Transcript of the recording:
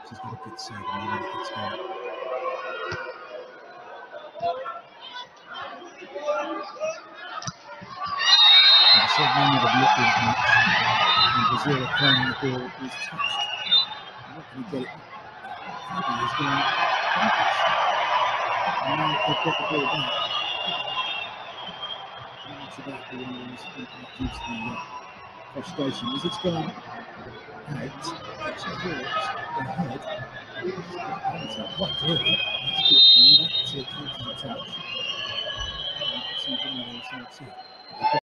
She's got a good save and a really good start. And I said many have looked as much, and Brazil are playing the ball is touched. They're not going to get it. Fabi is going bonkers. And now they've got the ball back. How much of that do you reduce the frustration? As it's gone out, it's caught the head. It's not quite clear. That's good. Now that's a counter touch. You can see Bernardo starts here.